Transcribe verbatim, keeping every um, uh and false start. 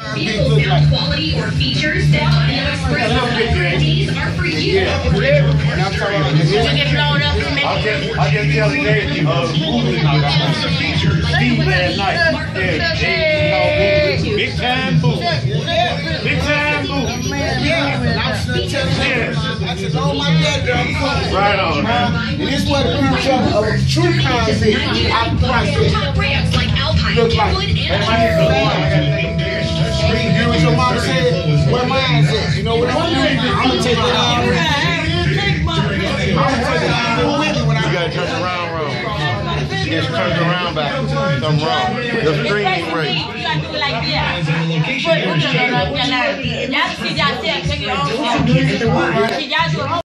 vehicle sound quality or features that Audio Express guarantees are for you. Yeah. You get blown up and make I just, I just tell the day, uh, Steve last night. Yeah, big time boo. Big time boo. I said, oh my God, girl. Right on. And this is what the future of a true concept I process. Top brands like Alpine, Kenwood, and Hunter. You hear what your mama said? Where mine's at? You know what I'm doing? I'm gonna take it all. I'm gonna take it all with me when I You gotta turn around, wrong. You just turn around back. Something wrong. The screen ain't right. You gotta do it like that. Put it on your line. Y'all see y'all take it on. Y'all do it.